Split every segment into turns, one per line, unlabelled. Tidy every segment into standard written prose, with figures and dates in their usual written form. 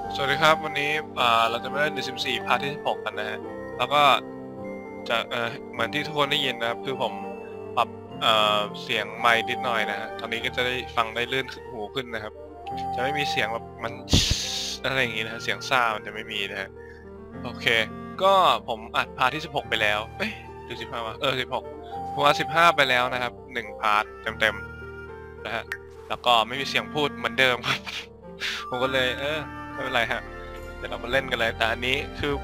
สวัสดีครับวันนี้เราจะมาเล่น The Sims 4พาร์ทที่16กันนะฮะแล้วก็จะเหมือนที่ทุกคนได้ยินนะครับคือผมปรับเสียงไมค์นิดหน่อยนะฮะตอนนี้ก็จะได้ฟังได้ลื่นหูขึ้นนะครับจะไม่มีเสียงแบบมันอะไรอย่างงี้นะฮะเสียงซ่ามันจะไม่มีนะฮะโอเคก็ผมอัดพาร์ทที่16ไปแล้วเอ้ยหรือ15วะ16ผมอัด15ไปแล้วนะครับ1พาร์ทเต็มๆนะฮะแล้วก็ไม่มีเสียงพูดเหมือนเดิมครับผมก็เลยไม่เป็นไรฮะเดี๋ยวเรามาเล่นกันเลยแต่อันนี้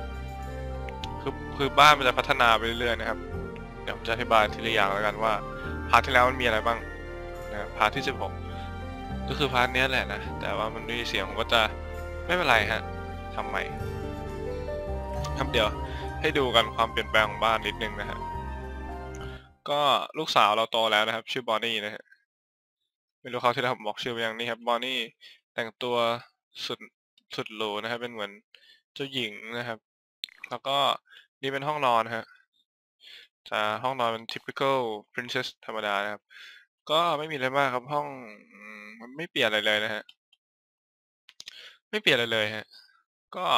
คือบ้านมันจะพัฒนาไปเรื่อยๆนะครับเดี๋ยวผมจะอธิบายทีละอย่างแล้วกันว่าพาร์ทที่แล้วมันมีอะไรบ้างนะพาร์ทที่16ก็คือพาร์ทนี้แหละนะแต่ว่ามันมีเสียงผมก็จะไม่เป็นไรฮะทำใหม่ครับเดี๋ยวให้ดูกันความเปลี่ยนแปลงของบ้านนิดนึงนะฮะก็ลูกสาวเราโตแล้วนะครับชื่อบอนนี่นะฮะไม่รู้เขาที่เราบอกชื่อไปยังนี่ครับบอนนี่แต่งตัวสุดสุดหรูนะครับเป็นเหมือนเจ้าหญิงนะครับแล้วก็นี่เป็นห้องนอนฮะห้องนอนเป็น typical princess ธรรมดานะครับก็ไม่มีอะไรมากครับห้องมันไม่เปลี่ยนอะไรเลยนะฮะไม่เปลี่ยนอะไรเลยฮะก็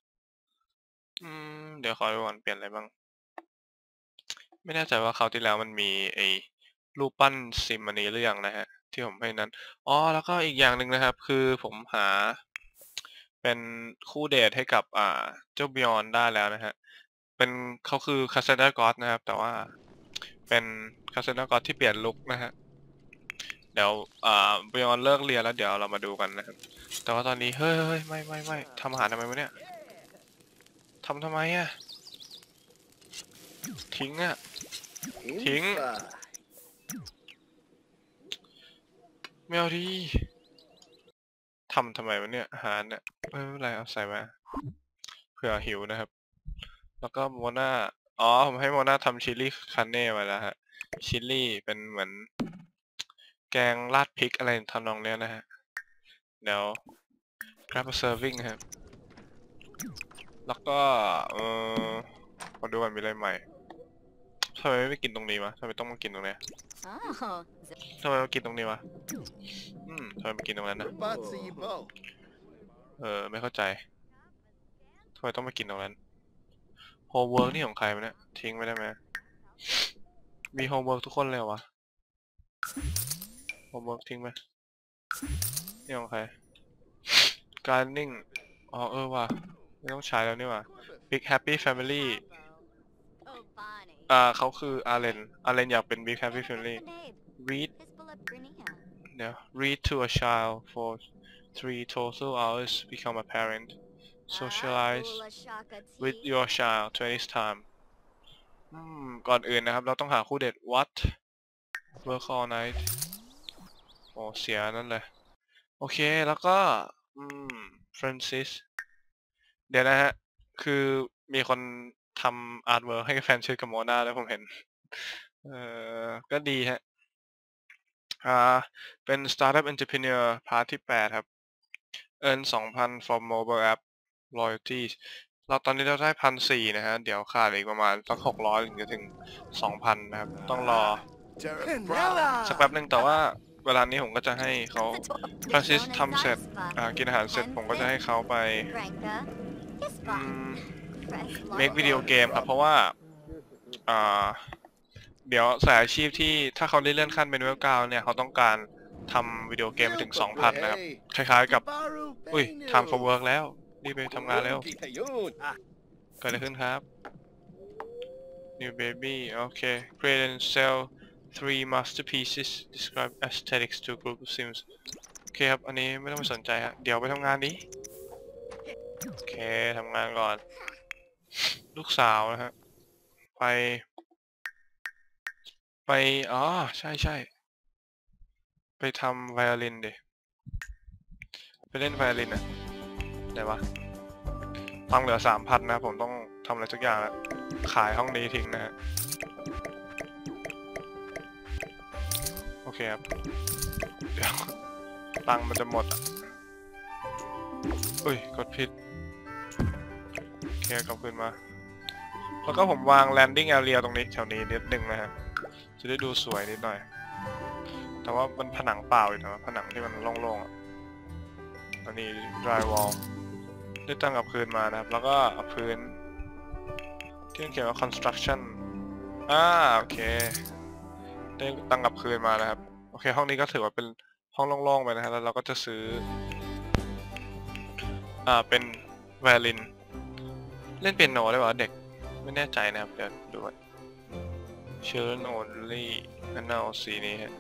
เดี๋ยวขอดูก่อนเปลี่ยนอะไรบ้างไม่แน่ใจว่าคราวที่แล้วมันมีไอ้รูปปั้นซิมอันนี้หรือยังนะฮะที่ผมให้นั้นอ๋อแล้วก็อีกอย่างหนึ่งนะครับคือผมหาเป็นคู่เดทให้กับเจ้า Beyond ได้แล้วนะฮะเป็นเขาคือ Cassandra God นะครับแต่ว่าเป็น Cassandra God ที่เปลี่ยนลุคนะฮะเดี๋ยวBeyond เลิกเรียนแล้วเดี๋ยวเรามาดูกันนะครับแต่ว่าตอนนี้เฮ้ยไม่ทำอาหารทำไมวะเนี่ยทำไมอะทิ้งอะทิ้งไม่เอาดีทำไมวะเนี่ยอาหารเนี่ยไม่เป็นไรเอาใส่มาเผื่อหิวนะครับแล้วก็โมนาอ๋อผมให้โมนาทำชิลลี่คันเน่มาแล้วฮะชิลลี่เป็นเหมือนแกงราดพริกอะไรทำนองเนี้ยนะฮะเดี๋ยว grab a serving ครับแล้วก็มาดูกันมีอะไรใหม่ทำไมไม่กินตรงนี้วะทำไมต้องมากินตรงเนี้ยทำไมมากินตรงนี้วะทำไมมากินตรงนั้นนะไม่เข้าใจทำไมต้องมากินตรงนั้นโฮมเวิร์กนี่ของใครวะเนี่ยทิ้งไปได้ไหมมีโฮมเวิร์กทุกคนเลยวะโฮมเวิร์กทิ้งไปนี่ของใคร gardening อ๋อว่ะไม่ต้องใช้แล้วนี่ว่ะ big happy family เขาคืออาเลนอยากเป็น big happy family read เดี๋ยว read to a child for 3 total hours become a parent socialize with your child 20 time ก่อนอื่นนะครับเราต้องหาคู่เดท what work all night โอ้เสียนั่นเลยโอเคแล้วก็Francis เดี๋ยวนะฮะคือมีคนทำอาร์ตเวิร์กให้แฟนชื่อกับโมนาแล้วผมเห็นก็ดีฮะเป็น Startup Entrepreneur พาร์ทที่8ครับ earn 2,000 from mobile app royalties เราตอนนี้เราได้1,400นะฮะเดี๋ยวขาดอีกประมาณสัก600ถึงจะถึง 2,000 นะครับต้องรอสักแป๊บหนึ่งแต่ว่าเวลานี้ผมก็จะให้เขาฟรานซิสทำเสร็จกินอาหารเสร็จผมก็จะให้เขาไปmake วิดีโอเกมครับเพราะว่าเดี๋ยวสายอาชีพที่ถ้าเขาได้เลื่อนขั้นเป็นเวล9เนี่ยเขาต้องการทำวิดีโอเกมไปถึง 2,000 นะครับคล้ายๆกับtime for work แล้วรีบไปทำงานแล้วเกิดอะไรขึ้นครับ New baby โอเค create and sell 3 masterpieces describe aesthetics to group of sims โอเคครับอันนี้ไม่ต้องไปสนใจฮะเดี๋ยวไปทำงานดิโอเคทำงานก่อนลูกสาวนะฮะไปอ๋อใช่ไปทำไวโอลินดิไปเล่นไวโอลินนะไหนวะตังค์เหลือ 3,000 นะผมต้องทำอะไรสักอย่างแล้วขายห้องนี้ทิ้งนะฮะโอเคครับเดี๋ยวตังค์มันจะหมดกดผิดโอเคกลับคืนมาแล้วก็ผมวาง landing area ตรงนี้แถวนี้นิดนึงนะฮะจะได้ดูสวยนิดหน่อยแต่ว่ามันผนังเปล่าอยู่นะผนังที่มันโล่งๆอันนี้ drywall ได้ตั้งกลับคืนมานะครับแล้วก็เอาพื้นที่เขียนว่า construction โอเคได้ตั้งกลับคืนมานะครับโอเคห้องนี้ก็ถือว่าเป็นห้องโล่งๆไปนะครับแล้วเราก็จะซื้อเป็นไวโอลินเล่นเปียโนได้ป่ะเด็กไม่แน่ใจนะครับเดี๋ยวดูก่อน Children only งั้นเอาสีนี้ฮะ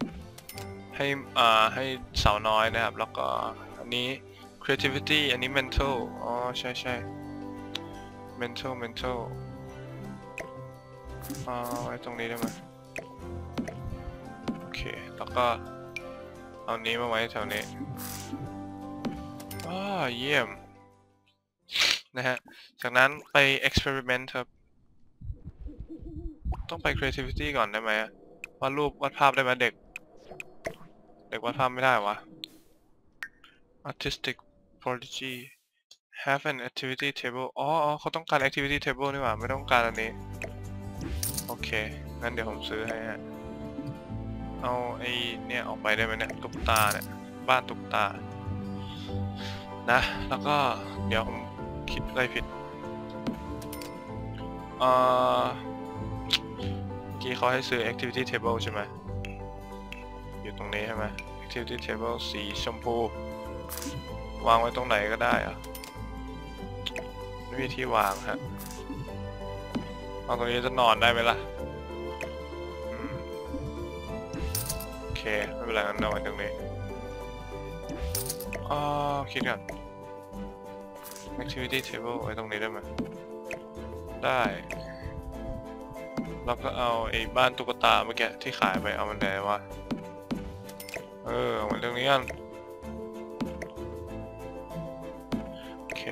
ให้สาวน้อยนะครับแล้วก็อันนี้ creativity อันนี้ mental ใช่ mental ไว้ตรงนี้ได้ไหมโอเคแล้วก็เอานี้มาไว้แถวนี้เยี่ยมนะฮะจากนั้นไป experiment ครับต้องไป creativity ก่อนได้ไหมวาดรูปวาดภาพได้ไหมเด็กวาดภาพไม่ได้วะ artistic prodigy have an activity table เขาต้องการ activity table นี่หว่าไม่ต้องการอันนี้โอเคงั้นเดี๋ยวผมซื้อให้ฮะเอาไอ้เนี่ยออกไปได้ไหมเนี่ยตุ๊กตาเนี่ยบ้านตุ๊กตานะแล้วก็เดี๋ยวผมคิดอะไรผิดเมื่อกี้เขาให้ซื้อ activity table ใช่ไหมอยู่ตรงนี้ใช่ไหม activity table สีชมพูวางไว้ตรงไหนก็ได้อะไม่มีที่วางฮะเอาตรงนี้จะนอนได้ไหมล่ะโอเคไม่เป็นไรงั้นนอนตรงนี้คิดก่อน activity table ไว้ตรงนี้ได้ไหมได้แล้วก็เอาไอ้บ้านตุ๊กตาเมื่อกี้ที่ขายไปเอามันไหนวะเอามันตรงนี้กันโอเค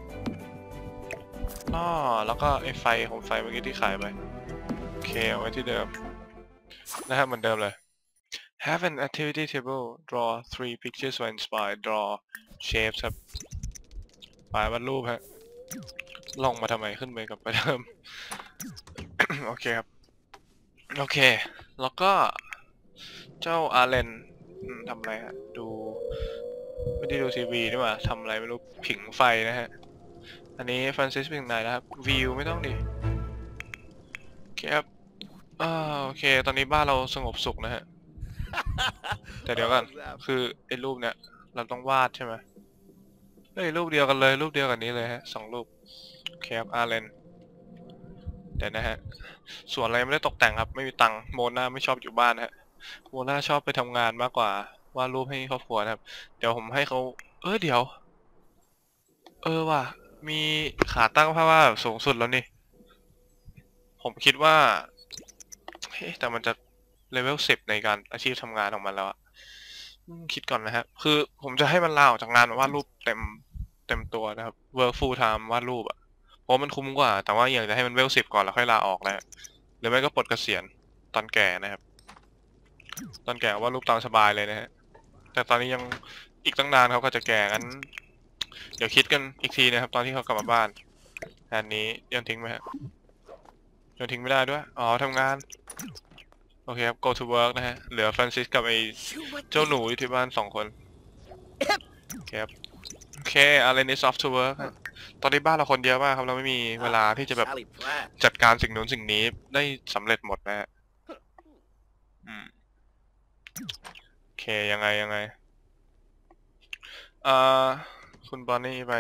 แล้วก็ไอ้ไฟของไฟเมื่อกี้ที่ขายไปโอเคเอาไว้ที่เดิมนะครับเหมือนเดิมเลย Have an activity table draw 3 pictures when inspired draw shapes ครับวาดรูปฮะลงมาทำไมขึ้นไปกับไปเดิม โอเคครับโอเคแล้วก็เจ้าอาร์เลนทำอะไรฮะดูไม่ได้ดูทีวีนี่หว่าทำอะไรไม่รู้ผิงไฟนะฮะอันนี้ฟรานซิสผิงไหนนะครับวิวไม่ต้องดิโอเคครับโอเคตอนนี้บ้านเราสงบสุขนะฮะแต่เดี๋ยวกันคือไอ้รูปเนี้ยเราต้องวาดใช่ไหมเฮ้ยรูปเดียวกันเลยรูปเดียวกันนี้เลยฮะ2 รูปโอเคครับอาร์เลนเดี๋ยวนะฮะส่วนอะไรไม่ได้ตกแต่งครับไม่มีตังค์โมนาไม่ชอบอยู่บ้านฮะโมนาชอบไปทำงานมากกว่าวาดรูปให้ครอบครัวนะครับเดี๋ยวผมให้เขาเดี๋ยวว่ะมีขาตั้งภาพวาดแบบสูงสุดแล้วนี่ผมคิดว่าแต่มันจะเลเวล10ในการอาชีพทำงานของมันแล้วอะคิดก่อนนะฮะคือผมจะให้มันลาออกจากงานวาดรูปเต็มตัวนะครับ work full time วาดรูปอะเพราะมันคุ้มกว่าแต่ว่าอยากจะให้มันเวล10ก่อนแล้วค่อยลาออกแล้วหรือไม่ก็ปลดเกษียณตอนแก่นะครับตอนแก่วาดรูปตามสบายเลยนะฮะแต่ตอนนี้ยังอีกตั้งนานเขาก็จะแก่งั้นเดี๋ยวคิดกันอีกทีนะครับตอนที่เขากลับมาบ้านอันนี้โยนทิ้งไหมฮะโยนทิ้งไม่ได้ด้วยทำงานโอเคครับ go to work นะฮะเหลือฟรานซิสกับไอ้เจ้าหนูอยู่ที่บ้าน2 คนโอเคครับโอเคอะไรนี่ soft to work ตอนนี้บ้านเราคนเยอะมากครับเราไม่มีเวลาที่จะแบบจัดการสิ่งนู้นสิ่งนี้ได้สำเร็จหมดนะฮะโอเคยังไงคุณบอนนี่ไป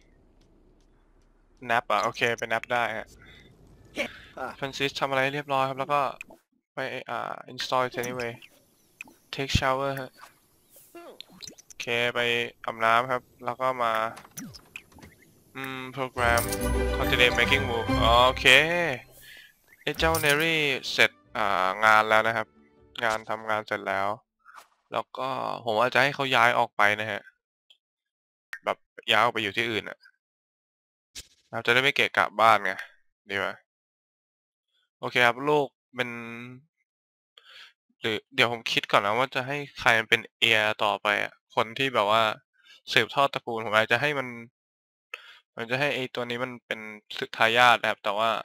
นับโอเคไปนับได้ฮะฟรานซิสทำอะไรเรียบร้อยครับแล้วก็ไปinstall it anyway take shower ฮะโอเคไปอาบน้ำครับแล้วก็มาโปรแกรม continue making move โอเคไอ้เจ้าเนรี่เสร็จงานแล้วนะครับงานทำงานเสร็จแล้วแล้วก็ผมอาจจะให้เขาย้ายออกไปนะฮะแบบย้ายออกไปอยู่ที่อื่นเราจะได้ไม่เกะกะบ้านไงดีไหมโอเคครับลูกเป็นหรือเดี๋ยวผมคิดก่อนนะว่าจะให้ใครเป็นเอียต่อไปคนที่แบบว่าสืบทอดตระกูลผมอาจจะให้มันจะให้ไอตัวนี้มันเป็นสืบทายาทนะครับแต่ว่า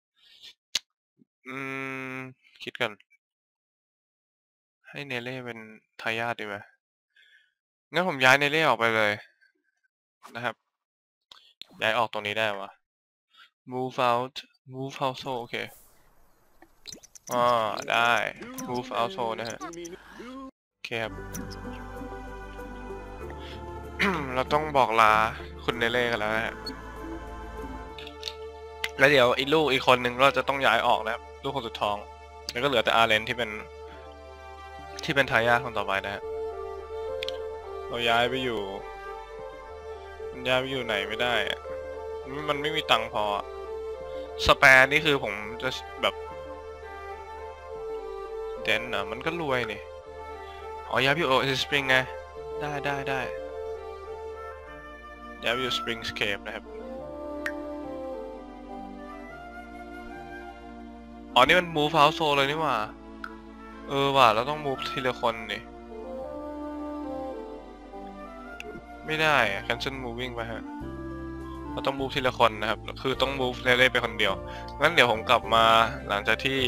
คิดกันให้เนเล่เป็นทายาทดีไหมงั้นผมย้ายเนเล่ออกไปเลยนะครับย้ายออกตรงนี้ได้วะ move out move household โอเคได้ move household นะฮะโอเคครับ เราต้องบอกลาคุณเนเล่กันแล้วนะฮะแล้วเดี๋ยวอีลูกอีกคนหนึ่งก็จะต้องย้ายออกนะครับลูกคนสุดท้องแล้วก็เหลือแต่อาร์เรนที่เป็นทายาทคนต่อไปนะฮะเราย้ายไปอยู่มันย้ายไปอยู่ไหนไม่ได้มันไม่มีตังค์พอสแปร์นี่คือผมจะแบบเดนอ่ะมันก็รวยนี่ย้ายไปอยู่โอเอซิสปริงไงได้ย้ายไปอยู่สปริงสเคปนะครับนี่มัน move household เลยนี่หว่าว่ะเราต้อง move ทีละคนนี่ไม่ได้ cancel moving ไปฮะเราต้อง move ทีละคนนะครับคือต้อง move เล่ๆไปคนเดียวงั้นเดี๋ยวผมกลับมาหลังจากที่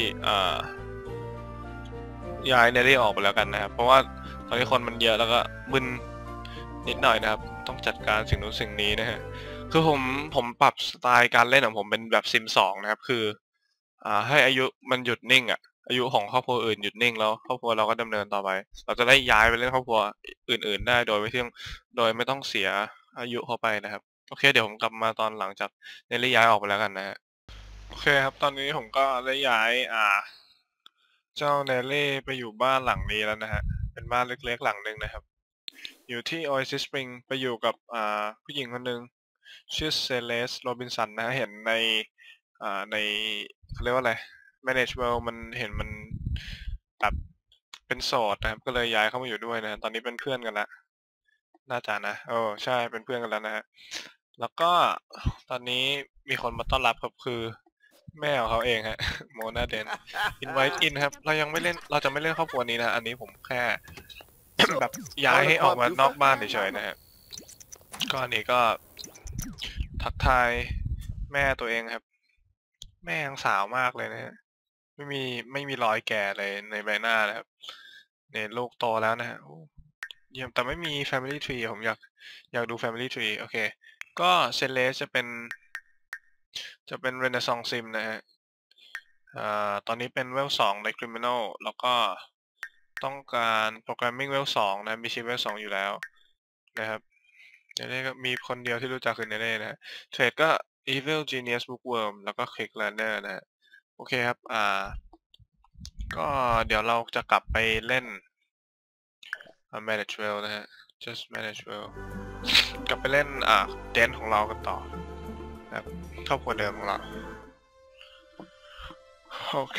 ย้ายเนเล่ออกไปแล้วกันนะครับเพราะว่าตอนนี้คนมันเยอะแล้วก็มึนนิดหน่อยนะครับต้องจัดการสิ่งนู้นสิ่งนี้นะฮะคือผมปรับสไตล์การเล่นของผมเป็นแบบซิม2นะครับคือให้อายุมันหยุดนิ่งอายุของครอบครัวอื่นหยุดนิ่งแล้วครอบครัวเราก็ดำเนินต่อไปเราจะได้ย้ายไปเล่นครอบครัวอื่นๆได้โดยไม่ต้องเสียอายุเข้าไปนะครับโอเคเดี๋ยวผมกลับมาตอนหลังจากเนเล่ย้ายออกไปแล้วกันนะฮะโอเคครับตอนนี้ผมก็ได้ย้ายเจ้าเนเล่ไปอยู่บ้านหลังนี้แล้วนะฮะเป็นบ้านเล็กๆหลังหนึ่งนะครับอยู่ที่ Oasis Spring ไปอยู่กับผู้หญิงคนหนึ่งชื่อเซเลสโรบินสันนะเห็นในเขาเรียกว่าอะไร Manage World มันเห็นมันแบบเป็นโสดนะครับก็เลยย้ายเข้ามาอยู่ด้วยนะตอนนี้เป็นเพื่อนกันละน่าจะนะใช่เป็นเพื่อนกันแล้วนะฮะแล้วก็ตอนนี้มีคนมาต้อนรับครับคือแม่ของเขาเองฮะโมนาเดน invite in ครับเราจะไม่เล่นครอบครัวนี้นะอันนี้ผมแค่ แบบย้ายให้ออกมานอกบ้านเฉยๆนะฮะก็อันนี้ก็ทักทายแม่ตัวเองครับแม่ยังสาวมากเลยนะฮะไม่มีรอยแก่เลยในใบหน้านะครับเนี่ยลูกโตแล้วนะฮะเยี่ยมแต่ไม่มี Family Tree ผมอยากดู Family Tree โอเคก็เซเลสจะเป็นRenaissance Sim นะฮะตอนนี้เป็นเวล2ใน Criminal แล้วก็ต้องการ Programming เวล2นะมีชิปเวล2อยู่แล้วนะครับเนเล่ก็มีคนเดียวที่รู้จักคือเนเล่นะฮะเทรดก็ Evil Genius Bookworm แล้วก็ Click Runner นะฮะโอเคครับก็เดี๋ยวเราจะกลับไปเล่นmanage well นะฮะ just manage well กลับไปเล่นเดนของเรากันต่อนะครับครอบครัวเดิมของเราโอเค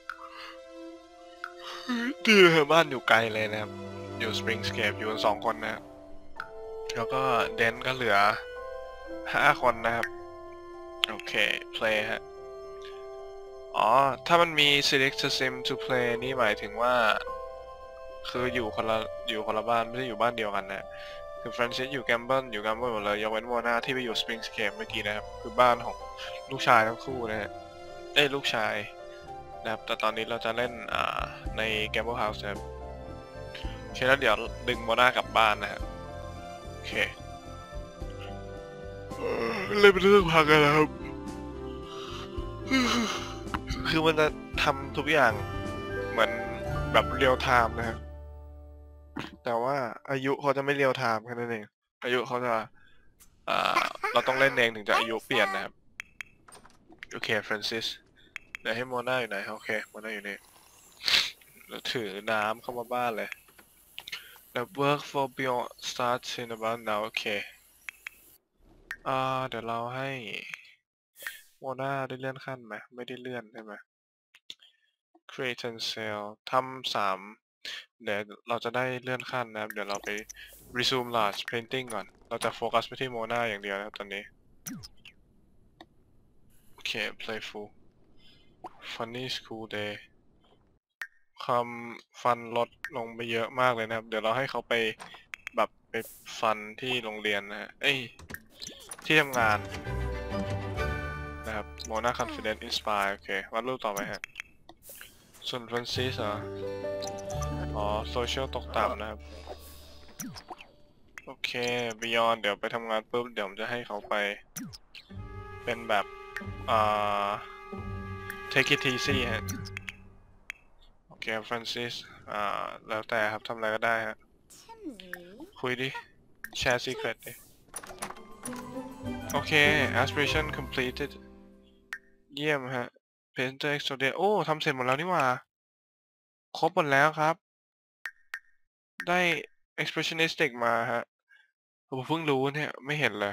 ดีเลยบ้านอยู่ไกลเลยนะครับอยู่ Springscape อยู่กัน2 คนนะครับแล้วก็เดนก็เหลือ5 คนนะครับโอเค play ฮะถ้ามันมี select sim to play นี่หมายถึงว่าคืออยู่คนละบ้านไม่ได้อยู่บ้านเดียวกันนะคือ Francis อยู่แกมเบิลหมดเลยยกเว้นโมนาที่ไปอยู่ Springscape เมื่อกี้นะครับคือบ้านของลูกชายทั้งคู่นะฮะลูกชายนะครับแต่ตอนนี้เราจะเล่นใน Gamble House นะครับโอเคแล้วเดี๋ยวดึงโมนากลับบ้านนะฮะโอเคเล่นเป็นเรื่องพักกันนะครับ คือมันจะทำทุกอย่างเหมือนแบบเรียลไทม์นะครับแต่ว่าอายุเขาจะไม่เรียลไทม์แค่นั้นเองอายุเขาจะเราต้องเล่นเองถึงจะอายุเปลี่ยนนะครับโอเคฟรานซิสเดี๋ยวให้โมนาอยู่ไหนโอเคโมนาอยู่นี่แล้วถือน้ำเข้ามาบ้านเลยแล้ว work for beyond starts in about now โอเคเดี๋ยวเราให้โมนาได้เลื่อนขั้นไหมไม่ได้เลื่อนใช่ไหม create and sell ทำ3เดี๋ยวเราจะได้เลื่อนขั้นนะครับเดี๋ยวเราไป resume large painting ก่อนเราจะโฟกัสไปที่โมนาอย่างเดียวนะครับตอนนี้โอเค playful funny school day ความฟันลดลงไปเยอะมากเลยนะครับเดี๋ยวเราให้เขาไปแบบไปฟันที่โรงเรียนนะฮะที่ทำงานนะครับ Mona confident inspire โอเควาดรูปต่อไปฮะส่วน Francis โซเชียลตกต่ำนะครับโอเค Beyond เดี๋ยวไปทำงานปุ๊บเดี๋ยวผมจะให้เขาไปเป็นแบบtake it easy ฮะโอเค Francis แล้วแต่ครับทำอะไรก็ได้ฮะคุยดิแชร์ secret ดิโอเค aspiration completed เยี่ยมฮะ painter extraordinary โอ้ทำเสร็จหมดแล้วนี่หว่าครบหมดแล้วครับได้ expressionistic มาฮะผมเพิ่งรู้เนี่ยไม่เห็นเลย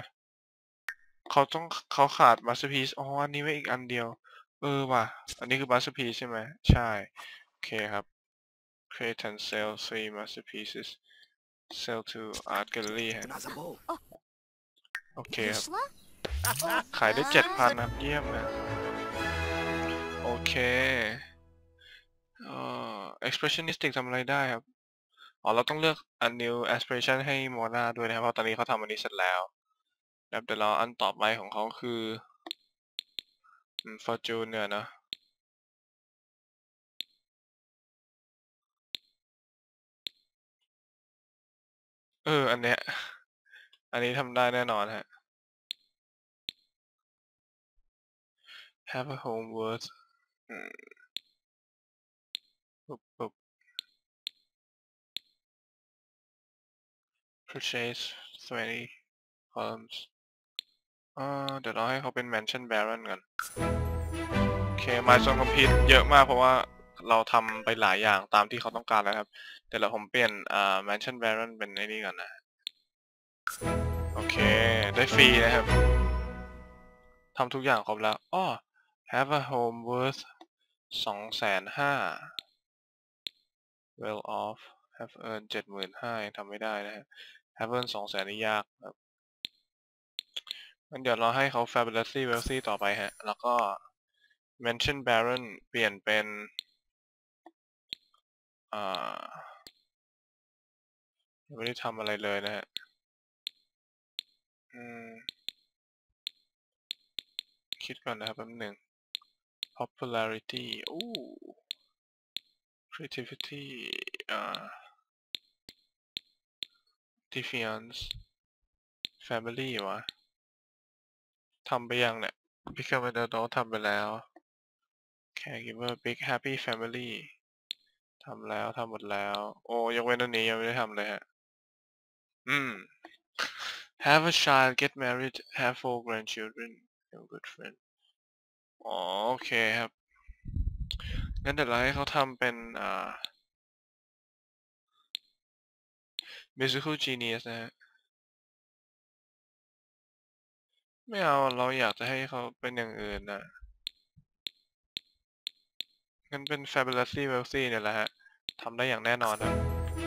เขาขาด masterpiece อ๋ออันนี้ไว้อีกอันเดียวว่ะอันนี้คือ masterpiece ใช่ไหมใช่โอเคครับ create and sell 3 masterpieces sell to art gallery ฮะโอเคครับขายได้ 7,000 ครับเยี่ยมนะโอเคexpressionistic ทำอะไรได้ครับเราต้องเลือก a new aspiration ให้โมนาด้วยนะครับเพราะตอนนี้เขาทำอันนี้เสร็จแล้วเดี๋ยวเราอันต่อไปของเขาคือfortune เนี่ยนะอันเนี้ยอันนี้ทำได้แน่นอนฮะ have a home worth ปุ๊บ purchase 20 columns เดี๋ยวเราให้เขาเป็น mansion baron ก่อนโอเค milestone complete เยอะมากเพราะว่าเราทำไปหลายอย่างตามที่เขาต้องการแล้วครับเดี๋ยวผมเปลี่ยนmansion baron เป็นไอ้นี่ก่อนนะโอเคได้ฟรีนะครับทำทุกอย่างครบแล้วhave a home worth 250,000 well off have earned 75,000ยังทำไม่ได้นะฮะ have earned 200,000นี่ยากครับงั้นเดี๋ยวเราให้เขา fabulously wealthy ต่อไปฮะแล้วก็ mention baron เปลี่ยนเป็นยังไม่ได้ทำอะไรเลยนะฮะคิดก่อนนะครับแป๊บหนึ่ง popularity creativity defiance family วะทำไปยังเนี่ย become an adult ทำไปแล้ว caregiver big happy family ทำแล้วทำหมดแล้วยกเว้นอันนี้ยังไม่ได้ทำเลยฮะhave a child get married have 4 grandchildren have a good friend โอเคครับงั้นเดี๋ยวเราให้เขาทำเป็นmusical genius นะฮะไม่เอาเราอยากจะให้เขาเป็นอย่างอื่นนะงั้นเป็น fabulously wealthy เนี่ยแหละฮะทำได้อย่างแน่นอนครับ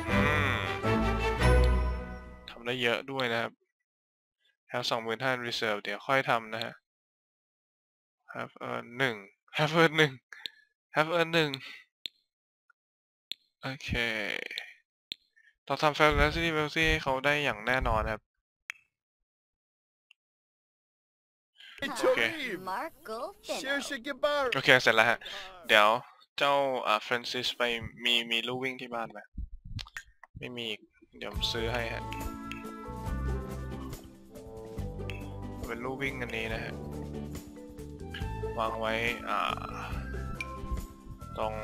ทำได้เยอะด้วยนะครับ have 25,000 reserve เดี๋ยวค่อยทำนะฮะ have earn 1 have earn 1 have earn 1โอเคต้องทำ fabulously wealthy ให้เขาได้อย่างแน่นอนครับโอเคโอเคเสร็จแล้วฮะเดี๋ยวเจ้าฟรานซิสไปมีลู่วิ่งที่บ้านไหมไม่มีเดี๋ยวผมซื้อให้ฮะเป็นลู่วิ่งอันนี้นะฮะวางไว้ตรง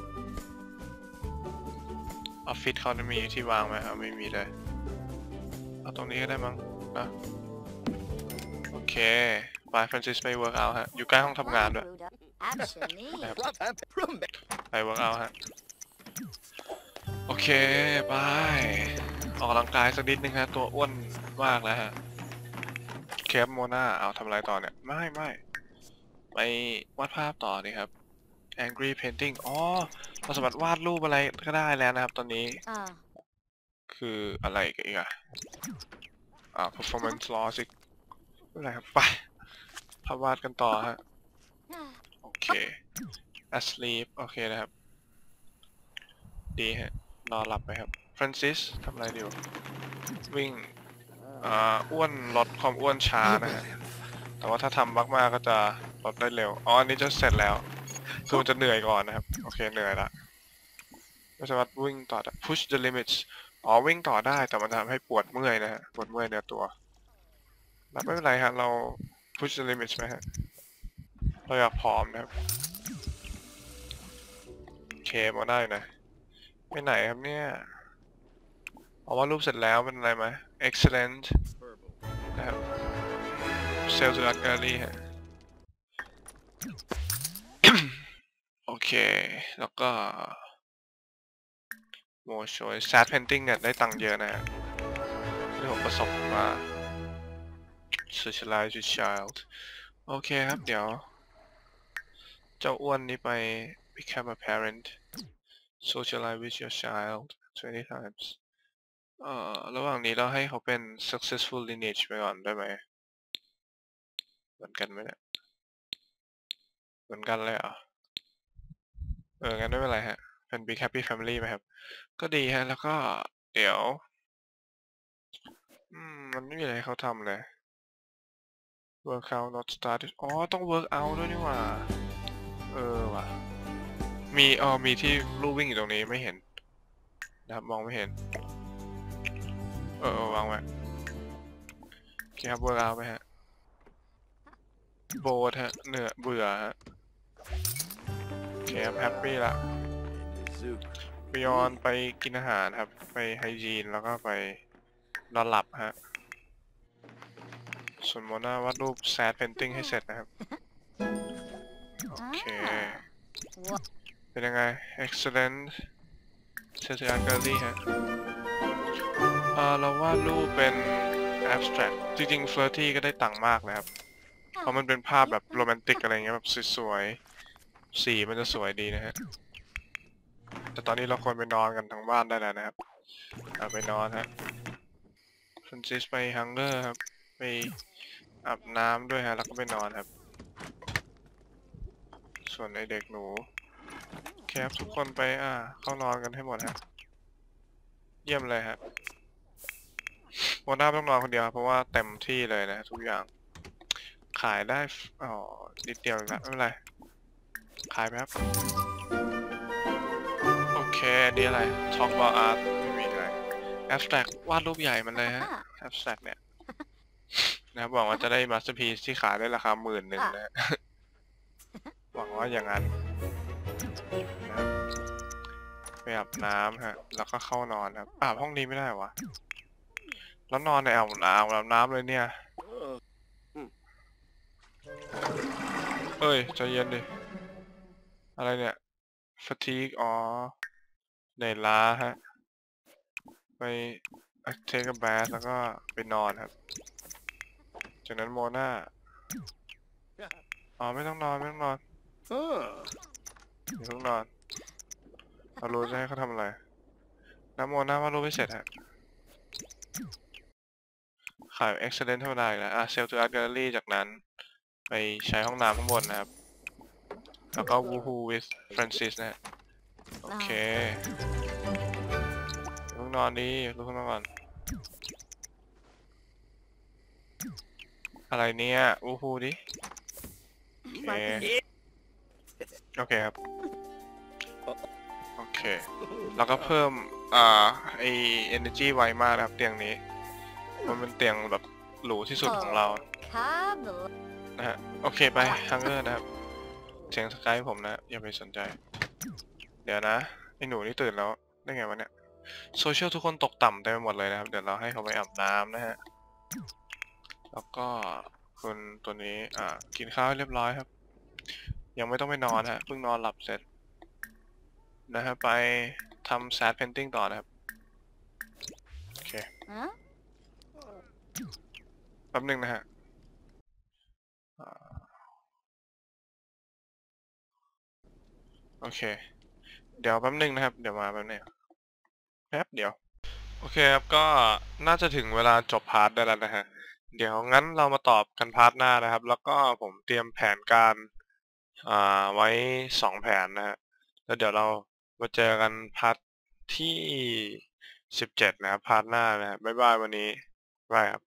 ออฟฟิศเขาจะมีที่วางไหมครับไม่มีเลยเอาตรงนี้ก็ได้มั้งนะโอเคไปฟรานซิสไปเวิร์กเอาฮะอยู่ใกล้ห้องทำงานด้วยไปเวิร์กเอาฮะโอเคไปออกกำลังกายสักนิดนึงฮะตัวอ้วนมากแล้วฮะเคปโมนาเอาทำอะไรต่อเนี่ยไม่ไปวาดภาพต่อนี่ครับ angry painting เราสามารถวาดรูปอะไรก็ได้แล้วนะครับตอนนี้คืออะไรกันอีกperformance loss อีกอะไรครับไปภาพวาดกันต่อฮะโอเค asleep โอเคนะครับดีฮะนอนหลับไปครับ Francis ทำอะไรอยู่วิ่งอ้วนลดความอ้วนช้านะฮะแต่ว่าถ้าทำมากๆก็จะลดได้เร็วอันนี้จะเสร็จแล้วคือมันจะเหนื่อยก่อนนะครับโอเคเหนื่อยละก็สามารถวิ่งต่อ push the limits อ๋อวิ่งต่อได้แต่มันทำให้ปวดเมื่อยนะฮะปวดเมื่อยเนื้อตัวแต่ไม่เป็นไรฮะเรา push the limit ไหมฮะเราอยากผอมนะครับโอเคมาได้นะไปไหนครับเนี่ยเอาว่ารูปเสร็จแล้วเป็นอะไรไหม excellent นะครับ save to art gallery ฮะ โอเคแล้วก็ more choice sad painting เนี่ยได้ตังค์เยอะนะฮะที่ผมประสบมา socialize with child โอเคครับเดี๋ยวเจ้าอ้วนนี้ไป become a parent socialize with your child 20 times ระหว่างนี้เราให้เขาเป็น successful lineage ไปก่อนได้ไหมเหมือนกันไหมเนี่ยเหมือนกันเลยเหรองั้นไม่เป็นไรฮะเป็น big happy family ไหมครับก็ดีฮะแล้วก็เดี๋ยวมันไม่มีอะไรให้เขาทำเลย work out not started อ๋อต้อง work out ด้วยนี่หว่าว่ะมีที่ลู่วิ่งอยู่ตรงนี้ไม่เห็นนะครับมองไม่เห็นวางไว้โอเคครับ work out ไปฮะโบสฮะเหนื่อยเบื่อฮะโอเคครับแฮปปี้ละบิยอนไปกินอาหารครับไปไฮจีนแล้วก็ไปนอนหลับฮะส่วนโมนาวาดรูป sad painting ให้เสร็จนะครับโอเคเป็นยังไง excellent เซอร์ art gallery ฮะเราวาดรูปเป็น abstract จริงๆ flirty ก็ได้ตังค์มากเลยครับเพราะมันเป็นภาพแบบโรแมนติกอะไรเงี้ยแบบสวยๆสีมันจะสวยดีนะฮะแต่ตอนนี้เราควรไปนอนกันทั้งบ้านได้แล้วนะครับไปนอนฮะฟรานซิสไปฮังเกอร์ครับไปอาบน้ำด้วยฮะแล้วก็ไปนอนครับส่วนไอเด็กหนูแคปทุกคนไปเข้านอนกันให้หมดฮะเยี่ยมเลยฮะวันหน้าต้องนอนคนเดียวเพราะว่าเต็มที่เลยนะทุกอย่างขายได้นิดเดียวนะไม่เป็นไรขายไปครับโอเคนี่อะไร talk about art ไม่มีอะไร abstract วาดรูปใหญ่มันเลยฮะ abstract เนี่ยนะครับหวังว่าจะได้ masterpiece ที่ขายได้ราคา10,000นะหวังว่าอย่างนั้นนะครับไปอาบน้ำฮะแล้วก็เข้านอนครับอาบห้องนี้ไม่ได้วะแล้วนอนในอาบน้ำเลยเนี่ยเอ้ยใจเย็นดิอะไรเนี่ย fatigue เหนื่อยล้าฮะไป take a bath แล้วก็ไปนอนครับจากนั้นโมนาไม่ต้องนอนอย่าเพิ่งนอนเรารู้จะให้เขาทำอะไรน้ำโมนาว่ารู้ไม่เสร็จฮะขาย excellent ธรรมดาอีกแล้วsell to art gallery จากนั้นไปใช้ห้องน้ำข้างบนนะครับแล้วก็ woohoo with Francis นะฮะโอเคเพิ่งนอนดีลุกขึ้นมาก่อนอะไรเนี่ยwoohoo ดิโอเคครับโอเคแล้วก็เพิ่มไอ energy ไวมากนะครับเตียงนี้มันเป็นเตียงแบบหรูที่สุดของเรานะฮะโอเคไปฮังเกอร์นะครับเสียงสกายผมนะอย่าไปสนใจเดี๋ยวนะไอหนูนี่ตื่นแล้วได้ไงวะเนี่ยโซเชียลทุกคนตกต่ำเต็มไปหมดเลยนะครับเดี๋ยวเราให้เขาไปอาบน้ำนะฮะแล้วก็คนตัวนี้กินข้าวเรียบร้อยครับยังไม่ต้องไปนอนฮะเพิ่งนอนหลับเสร็จนะฮะไปทำ sad painting ต่อนะครับโอเคแป๊บนึงนะฮะโอเคเดี๋ยวแป๊บนึงนะครับเดี๋ยวมาแป๊บนึงแป๊บเดี๋ยวโอเคครับก็น่าจะถึงเวลาจบพาร์ทได้แล้วนะฮะเดี๋ยวงั้นเรามาตอบกันพาร์ทหน้านะครับแล้วก็ผมเตรียมแผนการไว้2แผนนะฮะแล้วเดี๋ยวเรามาเจอกันพาร์ทที่17นะครับพาร์ทหน้านะฮะบ๊ายบายวันนี้บายครับ